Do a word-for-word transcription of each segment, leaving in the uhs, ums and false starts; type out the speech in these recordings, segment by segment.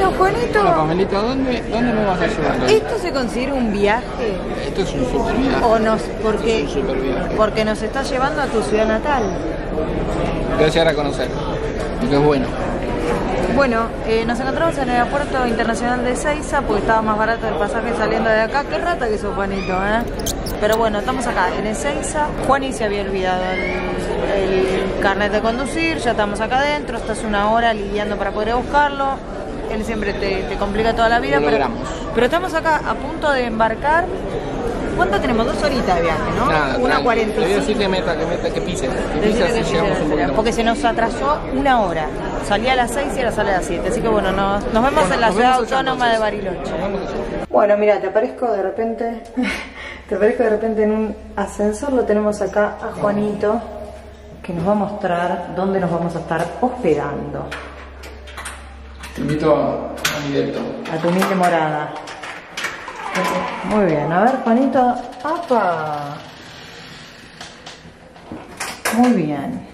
Bueno, Juanito. Hola, Pamelita, ¿dónde, ¿dónde me vas a llevar? ¿Esto se considera un viaje? Esto es un super viaje. ¿O nos, porque, Esto es un super viaje. porque nos está llevando a tu ciudad natal? Te voy a llegar a conocer. Porque es bueno. Bueno, eh, nos encontramos en el aeropuerto internacional de Ezeiza porque estaba más barato el pasaje saliendo de acá. Qué rata que sos, Juanito, ¿eh? Pero bueno, estamos acá en Ezeiza. Juani se había olvidado el, el carnet de conducir, ya estamos acá adentro. Estás una hora lidiando para poder buscarlo. Él siempre te, te complica toda la vida, pero, pero estamos acá a punto de embarcar. ¿Cuánto tenemos? Dos horitas de viaje, ¿no? Nada, una cuarenta y cinco. Te voy a decir que meta, que meta, que pise. Que pise así llegamos un poquito. Porque se nos atrasó una hora. Salía a las seis y ahora sale a las siete. Así que bueno, nos, nos vemos bueno, en la nos ciudad vemos autónoma de Bariloche. Bueno, mira, te aparezco de repente. Te aparezco de repente en un ascensor. Lo tenemos acá a Juanito, que nos va a mostrar dónde nos vamos a estar hospedando. Te invito a, a mi depto. A tu humilde morada. Muy bien, a ver, Juanito. ¡Apa! Muy bien.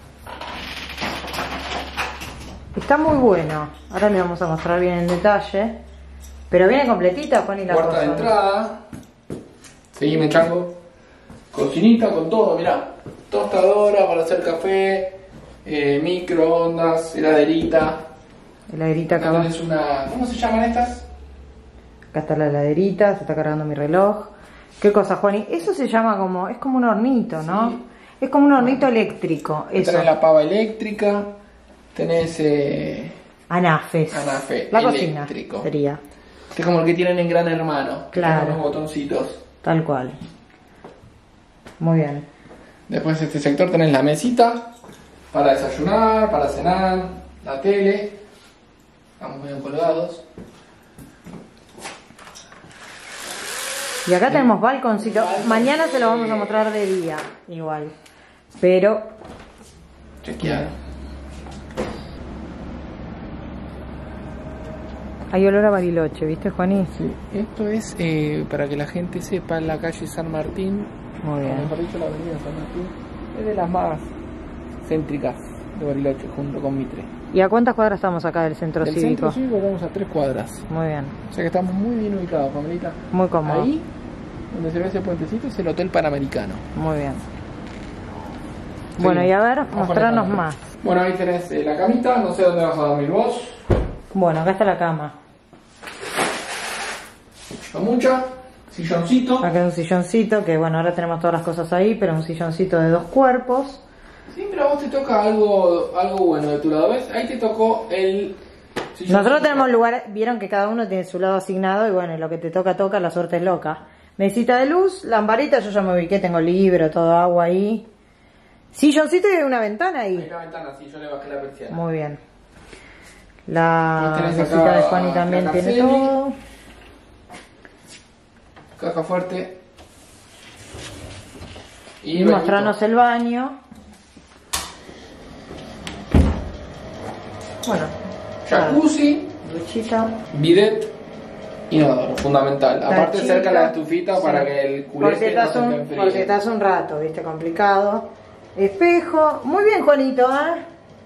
Está muy bueno. Ahora le vamos a mostrar bien en detalle. Pero viene completita, Juan, la Puerta cosa. de entrada. Seguime, chango. Cocinita con todo, mirá. Tostadora para hacer café. Eh, microondas, heladerita. Heladerita acá Acá abajo. tenés una... ¿Cómo se llaman estas? Acá está la heladerita, se está cargando mi reloj. ¿Qué cosa, Juani? Eso se llama como... Es como un hornito, ¿no? Sí. Es como un hornito eléctrico. Eso. Tenés la pava eléctrica. Tenés... Eh, Anafes. Anafe La eléctrico. cocina sería. Este es como el que tienen en Gran Hermano. Que Claro. tiene unos botoncitos. Tal cual. Muy bien. Después en este sector tenés la mesita. Para desayunar, para cenar. La tele. Estamos medio colgados. Y acá tenemos balconcito. Mañana se lo vamos a mostrar de día, igual. Pero... Chequear. Hay olor a Bariloche, ¿viste, Juaní? Sí. Esto es, eh, para que la gente sepa, en la calle San Martín. Muy bien. O mejor dicho, la avenida San Martín. Es de las más céntricas de Bariloche, junto con Mitre. ¿Y a cuántas cuadras estamos acá del centro Del cívico? centro cívico estamos a tres cuadras. Muy bien. O sea que estamos muy bien ubicados, Pamelita. Muy cómodo. Ahí, donde se ve ese puentecito, es el Hotel Panamericano. Muy bien. Bueno, y a ver, Vamos mostranos con la más. Bueno, ahí tenés eh, la camita, no sé dónde vas a dormir vos. Bueno, acá está la cama. No mucha, silloncito. Acá hay un silloncito, que bueno, ahora tenemos todas las cosas ahí, pero un silloncito de dos cuerpos. Sí, pero a vos te toca algo, algo bueno de tu lado, ¿ves? Ahí te tocó el silloncito. Nosotros tenemos lugar, vieron que cada uno tiene su lado asignado y bueno, lo que te toca, toca, la suerte es loca. Mesita de luz, lamparita, yo ya me ubiqué, tengo libro, todo agua ahí. Silloncito y una ventana ahí. Hay una ventana, sí, yo le bajé la persiana. Muy bien. La Tenés mesita acá de Juani también la tiene Caselli. todo. Caja fuerte. Y mostrarnos el baño. Bueno. Jacuzzi, Duchita. bidet, inodoro, fundamental. Aparte Tachita. cerca la estufita, sí, para que el Porque culete no estás, se te un, enfríe. porque estás un rato, viste, complicado. Espejo. Muy bien, Juanito, ¿eh?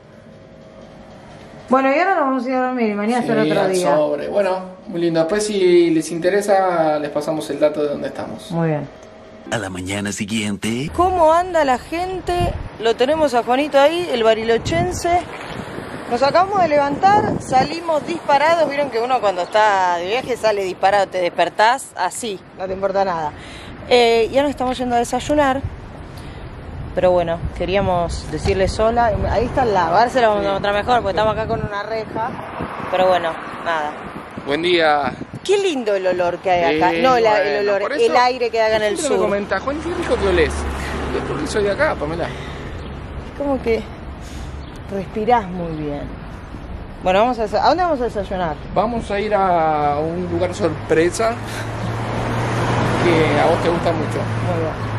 Bueno, y ahora nos vamos a ir a dormir y mañana Sí, será otro al día. sobre. Bueno, muy lindo. Después si les interesa, les pasamos el dato de dónde estamos. Muy bien. A la mañana siguiente. ¿Cómo anda la gente? Lo tenemos a Juanito ahí, el barilochense. Nos acabamos de levantar, salimos disparados. Vieron que uno cuando está de viaje sale disparado, te despertás así, no te importa nada. Eh, ya nos estamos yendo a desayunar. Pero bueno, queríamos decirles hola. Ahí está el lago, ahora se lo vamos a mostrar mejor porque estamos acá con una reja. Pero bueno, nada. Buen día. Qué lindo el olor que hay acá. Eh, no, la- bueno, el olor, por eso el aire que hay acá en el siempre me sur. comenta, Juan, qué rico que olés. Es porque soy de acá, Pamela. Como que respirás muy bien. Bueno, vamos a, desa- ¿a dónde vamos a desayunar? Vamos a ir a un lugar sorpresa que a vos te gusta mucho. Muy bien.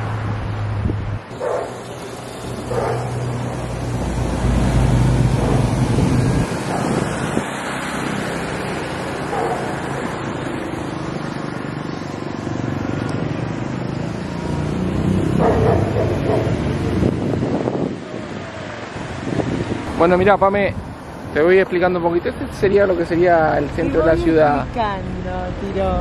Bueno, mirá, Pame, te voy explicando un poquito. Este sería lo que sería el centro de la ciudad. Tiro.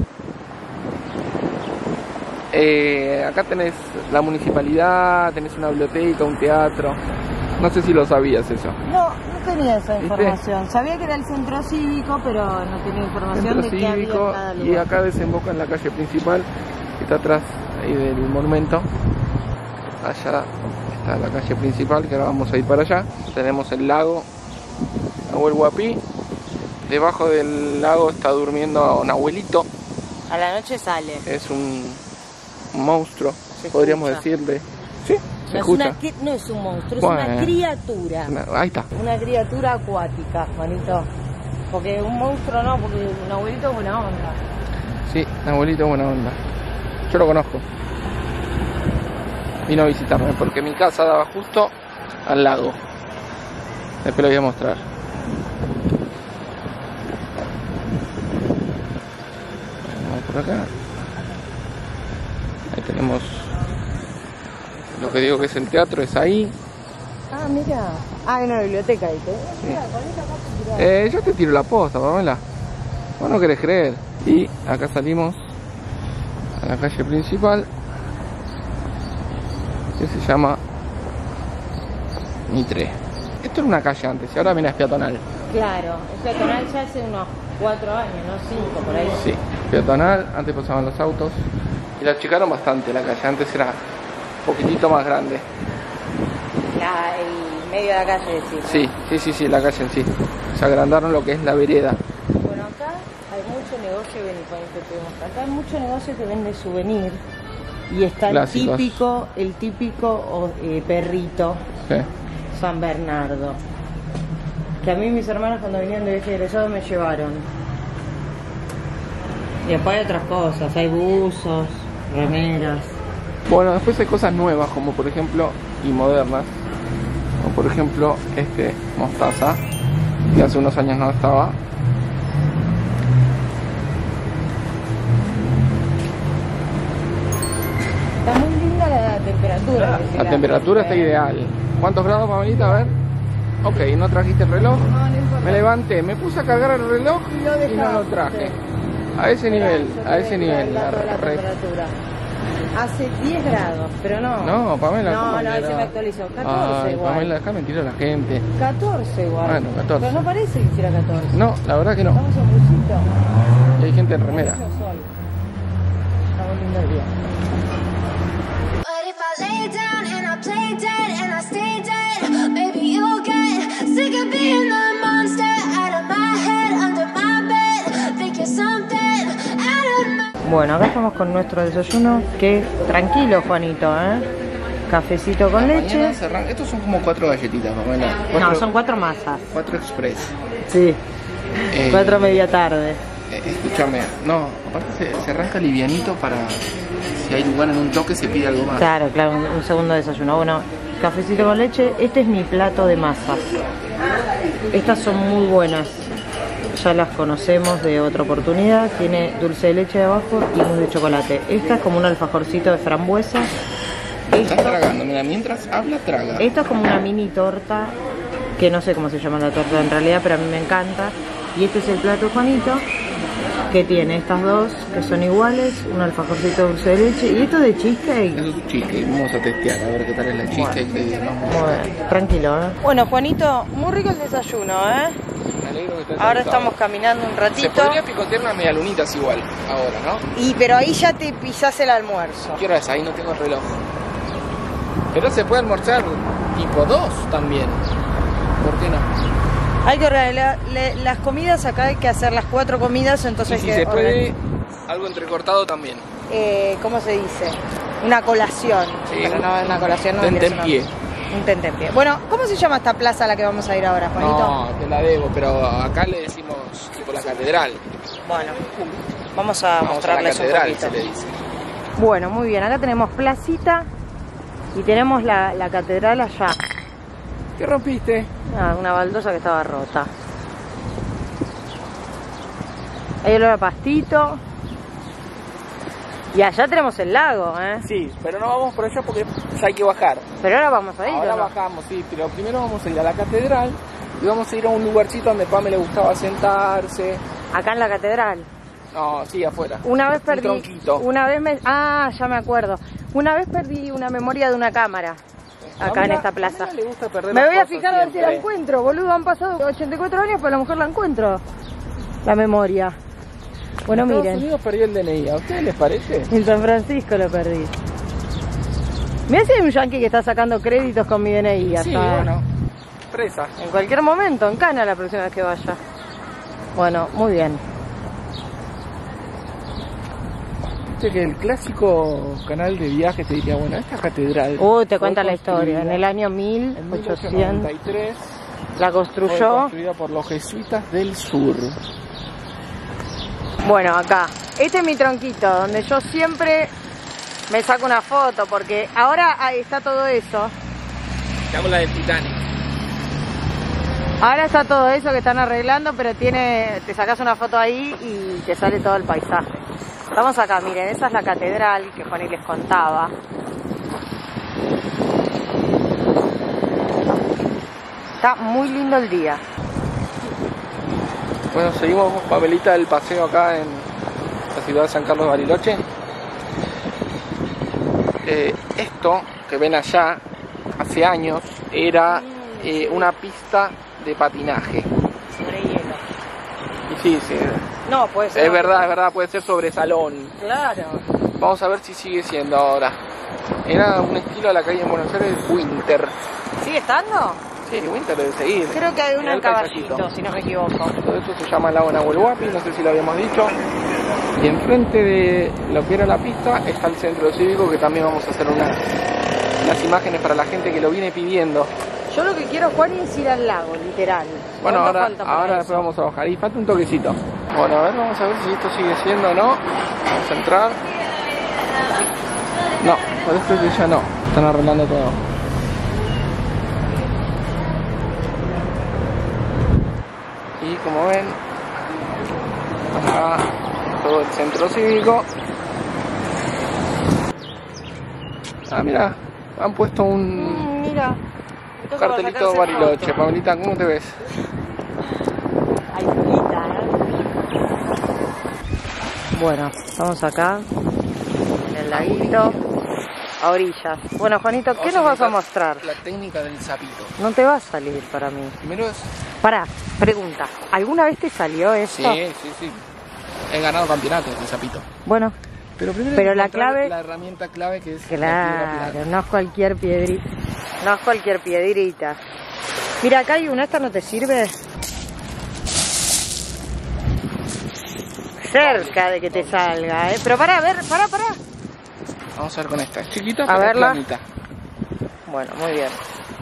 Eh, acá tenés la municipalidad, tenés una biblioteca, un teatro. No sé si lo sabías eso. No, no tenía esa ¿Viste? información. Sabía que era el centro cívico, pero no tenía información Centro de qué había en cívico, cada lugar. y acá desemboca en la calle principal, que está atrás ahí del monumento. Allá está la calle principal, que ahora vamos a ir para allá. Tenemos el lago Nahuel Huapi. Debajo del lago está durmiendo un abuelito. A la noche sale. Es un, un monstruo, Se podríamos escucha. decirle. Sí, se No es, escucha. una, cri- no es un monstruo, Bueno. es una criatura. Una- ahí está. Una criatura acuática, Juanito. Porque un monstruo no, porque un abuelito es buena onda. Sí, un abuelito buena onda. Yo lo conozco. Vino a visitarme porque mi casa daba justo al lago. Después lo voy a mostrar. Vamos por acá. Ahí tenemos lo que digo que es el teatro, es ahí. Ah, mira. Ah, hay una biblioteca ahí. ¿Te? Mira, con esta acá te tirás. Eh, yo te tiro la posta, Pamela. Vos no querés creer. Y acá salimos a la calle principal, que se llama Mitre. Esto era una calle antes y ahora viene es peatonal. Claro, es peatonal ya hace unos cuatro años, no cinco, por ahí. Sí, peatonal, antes pasaban los autos y la achicaron bastante la calle, antes era un poquitito más grande. La, el medio de la calle, decís. Sí, sí, sí, sí, la calle en sí. Se agrandaron lo que es la vereda. Bueno, acá hay mucho negocio, ven, Juanito, te voy a mostrar. Acá hay mucho negocio que vende souvenir. Y está Clásicos. el típico, el típico o, eh, perrito Sí. San Bernardo. Que a mí mis hermanos cuando venían de viaje egresado me llevaron. Y después hay otras cosas, hay buzos, remeras. Bueno, después hay cosas nuevas como por ejemplo y modernas, como por ejemplo este mostaza, que hace unos años no estaba. Está muy linda la temperatura. que se La da. temperatura está ideal. ¿Cuántos grados, Pamelita? A ver. Ok, no trajiste el reloj. No, no importa. Me levanté, me puse a cargar el reloj Y lo y no lo dejaste. traje. A ese nivel, Yo te a ese voy nivel. el dato de la re- temperatura. Hace diez grados, pero no. No, Pamela, ¿cómo No, que no, ahí no? se me actualizó. catorce Ay, igual. Pamela, deja mentir a la gente. catorce igual. Bueno, catorce. Pero no parece que hiciera catorce. No, la verdad que no. Estamos en busito. Y hay gente en remera. Mucho sol. Está muy lindo el día. But if I lay down and I play dead and I stay dead, maybe you'll get sick of being the monster out of my head, under my bed. Think you're something out of my... Bueno, acá estamos con nuestro desayuno, que tranquilo, Juanito, ¿eh? Cafecito con leche. Mañana se arranca- Estos son como cuatro galletitas, Pamela. No, Cuatro, son cuatro masas. cuatro express. Sí, Eh, cuatro media tarde. Eh, escúchame, no, aparte se, se arranca livianito para si hay lugar en un toque se pide algo más. Claro, claro, un, un segundo desayuno. Bueno, cafecito con leche. Este es mi plato de masas. Estas son muy buenas. Ya las conocemos de otra oportunidad. Tiene dulce de leche de abajo y mousse de chocolate. Esta es como un alfajorcito de frambuesa. Estás Esto, tragando, mira, mientras habla, traga. esto es como una mini torta, que no sé cómo se llama la torta en realidad, pero a mí me encanta. Y este es el plato de Juanito, que tiene estas dos, que son iguales, un alfajorcito de dulce de leche. Y esto de cheesecake. Eso es un cheesecake, vamos a testear, a ver qué tal es la cheesecake de Bueno, tranquilo, ¿eh? Bueno, Juanito, muy rico el desayuno, ¿eh? Me alegro que estés Ahora cansado. estamos caminando un Se ratito. podría picotear unas medialunitas igual, ahora, ¿no? Y pero ahí ya te pisás el almuerzo. ¿Qué hora es? Ahí no tengo el reloj. Pero se puede almorzar tipo dos también. ¿Por qué no? Hay que organizar le- las comidas, acá hay que hacer las cuatro comidas, entonces Y si hay que se puede, organi- algo entrecortado también. eh, ¿cómo se dice? Una colación. Sí, pero no es una colación, no tentempié. vendría a ser una- Un tentempié. Bueno, ¿cómo se llama esta plaza a la que vamos a ir ahora, Juanito? No, te la debo, pero acá le decimos tipo la catedral. Bueno, vamos a Vamos a la mostrarles un catedral, poquito. se le dice. Bueno, muy bien, acá tenemos placita y tenemos la, la catedral allá. ¿Qué rompiste? Ah, una baldosa que estaba rota. Hay olor a pastito. Y allá tenemos el lago, ¿eh? Sí, pero no vamos por allá porque ya hay que bajar. Pero ahora vamos a ir, Ahora ¿o no? bajamos, sí, pero primero vamos a ir a la catedral Y vamos a ir a un lugarcito donde a Pame le gustaba sentarse. Acá en la catedral. No, sí, afuera. Una vez Un perdí. tronquito. Una vez me. Ah, ya me acuerdo. Una vez perdí una memoria de una cámara. Acá en esta plaza. A mí no le gusta perder Me las voy a cosas fijar a ver si la siempre. encuentro, boludo. Han pasado ochenta y cuatro años, pero a lo mejor la encuentro. La memoria. Bueno, En Estados miren. Unidos perdió el D N I. ¿A ustedes les parece? En San Francisco lo perdí. Mirá si hay un yankee que está sacando créditos con mi D N I. Sí, hasta bueno. Presa. en cualquier momento, en Cana la próxima vez que vaya. Bueno, muy bien. Viste que el clásico canal de viajes te diría, bueno, esta catedral. Uy, te fue cuenta la historia. construida En el año en mil mil ochocientos ochocientos noventa y tres la fue construyó. construida por los jesuitas del sur. Bueno, acá. Este es mi tronquito, donde yo siempre me saco una foto, porque ahora ahí está todo eso. Te hago la del Titanic. Ahora está todo eso que están arreglando, pero tiene, te sacas una foto ahí y te sale todo el paisaje. Estamos acá, miren, esa es la catedral que Juani les contaba. Está muy lindo el día. Bueno, seguimos, Pamelita, el paseo acá en la ciudad de San Carlos de Bariloche. Eh, esto que ven allá, hace años, era eh, una pista de patinaje. Sobre hielo. Y sí, sí, No, puede ser. es verdad, es verdad, puede ser sobre salón. Claro. Vamos a ver si sigue siendo ahora. Era un estilo a la calle en Buenos Aires, Winter. ¿Sigue estando? Sí, Winter debe seguir. Creo que hay una Mirá en el paisajito. Caballito, si no me equivoco. Todo eso se llama Lago Nahuel Huapi, no sé si lo habíamos dicho. Y enfrente de lo que era la pista está el centro cívico, que también vamos a hacer unas, unas imágenes para la gente que lo viene pidiendo. Yo lo que quiero, Juan, es ir al lago, literal. Bueno, ¿Cuánto ahora, falta para ahora eso? después vamos a bajar. Y falta un toquecito. Bueno, a ver, vamos a ver si esto sigue siendo o no. Vamos a entrar. No, parece que ya no. Están arreglando todo. Y como ven, acá todo el centro cívico. Ah, mira, han puesto un Mm, mira. Esto es para cartelito sacarse Bariloche. fotos. Pamelita, ¿cómo te ves? Hay frita, ¿eh? Bueno, estamos acá, en el laguito, a orillas. Bueno, Juanito, ¿qué Vamos nos vas a empezar mostrar? La técnica del sapito. No te va a salir para mí. Primero es... Pará, pregunta, ¿alguna vez te salió esto? Sí, sí, sí. He ganado campeonatos de sapito. Bueno, Pero primero Pero hay que la encontrar clave- la herramienta clave que es la piedra claro, pirata. no es cualquier piedrita. No es cualquier piedrita. Mira, acá hay una, ¿esta no te sirve? Cerca de que te salga, ¿eh? Pero pará, a ver, pará, pará. Vamos a ver con esta. Es chiquita, A pero es verla. planita. Bueno, muy bien.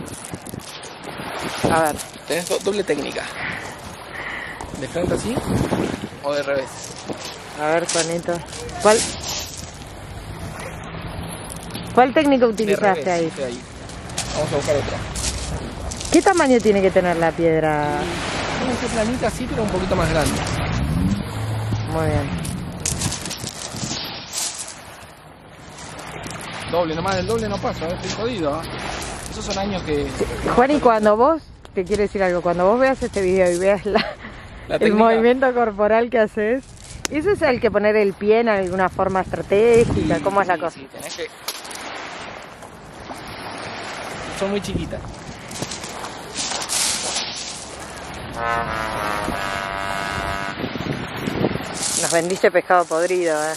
A ver. Tenés do- doble técnica. De frente así o de revés. A ver, Juanito. ¿Cuál, ¿Cuál técnica De utilizaste revés, ahí? de ahí. Vamos a buscar otra. ¿Qué tamaño tiene que tener la piedra? Tiene que ser planita así, pero un poquito más grande. Muy bien. Doble, nomás del doble no pasa, ¿eh? Estoy jodido. ¿eh? Esos son años que... Juan, y cuando vos, te quiero decir algo, cuando vos veas este video y veas la, La el técnica- movimiento corporal que haces, ¿eso es el que poner el pie en alguna forma estratégica? Sí, ¿Cómo es la sí, cosa? sí, tenés que... Son muy chiquitas. Nos vendiste pescado podrido, eh.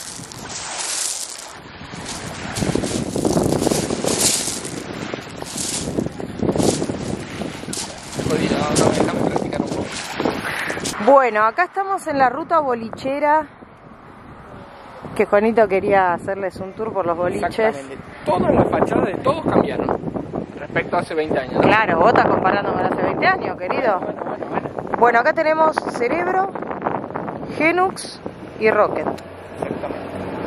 Jodido, no, no, déjame practicar un poco. Bueno, acá estamos en la ruta bolichera, que Juanito quería hacerles un tour por los boliches. Exactamente. Todas las fachadas de todos cambiaron respecto a hace veinte años. ¿no? Claro, vos estás comparando con hace veinte años, querido. Bueno, bueno, bueno. Bueno, acá tenemos Cerebro, Genux y Rocket. Exactamente.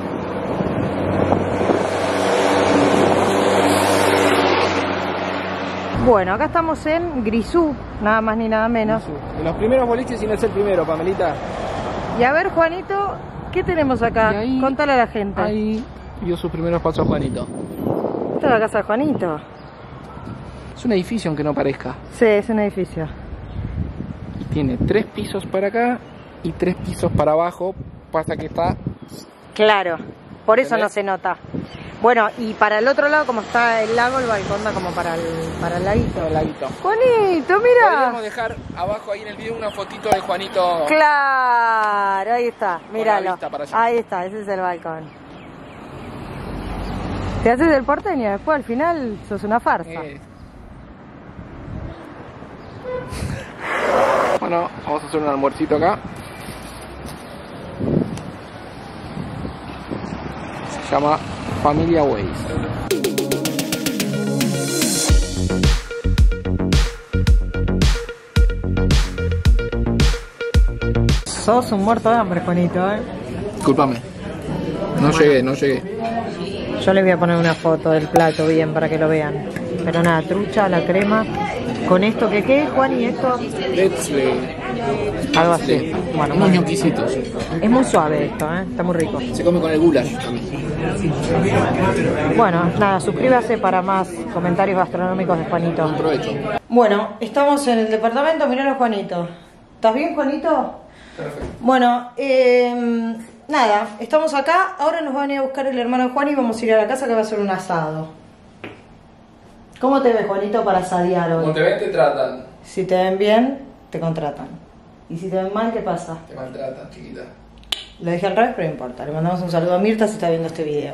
Bueno, acá estamos en Grisú, nada más ni nada menos. De los primeros boliches y no es el primero, Pamelita. Y a ver, Juanito, ¿qué tenemos acá? Y ahí- Contale a la gente. Ahí vio sus primeros pasos Juanito. Esta es la casa de Juanito. Es un edificio aunque no parezca. Sí, es un edificio. tiene tres pisos para acá y tres pisos para abajo. Pasa que está... Claro, por eso ¿entendés? no se nota. Bueno, y para el otro lado, como está el lago, el balcón da como para el, para el laguito. El laguito. Juanito, mira. Podríamos dejar abajo ahí en el video una fotito de Juanito. Claro, ahí está, la míralo. vista para allá. Ahí está, ese es el balcón. Te haces el porteño, después al final sos una farsa. Eh. Bueno, vamos a hacer un almuercito acá. Se llama Familia Ways. Sos un muerto de hambre, Juanito, ¿eh? Discúlpame. No llegué, no llegué. Yo les voy a poner una foto del plato bien para que lo vean. Pero nada, trucha, la crema. Con esto que qué, Juan, y esto, Let's play. algo así. Bueno, Unos muy- ñoquisitos. es muy suave esto, ¿eh? Está muy rico. Se come con el goulash también. Bueno, nada, suscríbase para más comentarios gastronómicos de Juanito. Buen provecho. Bueno, estamos en el departamento, miralo Juanito. ¿Estás bien, Juanito? Perfecto. Bueno, eh, nada, estamos acá. Ahora nos va a venir a buscar el hermano de Juan y vamos a ir a la casa que va a ser un asado. ¿Cómo te ves, Juanito, para asadear hoy? Como te ven, te tratan. Si te ven bien, te contratan. Y si te ven mal, ¿qué pasa? Te maltratan, chiquita. Lo dije al revés, pero no importa. Le mandamos un saludo a Mirta si está viendo este video.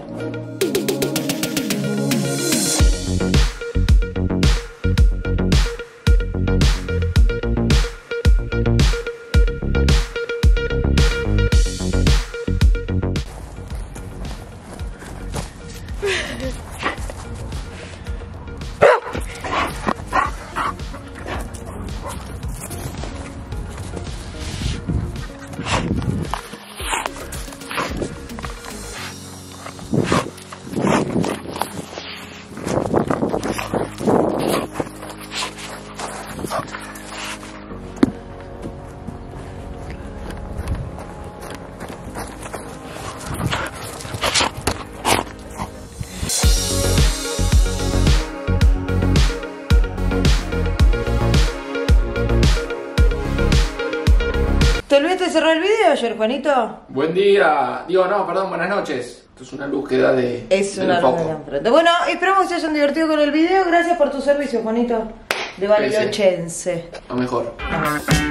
¿Te olvidaste de cerrar el video ayer, Juanito? Buen día. Digo, no, perdón, buenas noches. Esto es una búsqueda de... Es del una foco. ronda de enfrente. Bueno, esperamos que se hayan divertido con el video. Gracias por tu servicio, Juanito. De Barilochense. Lo mejor. Ah.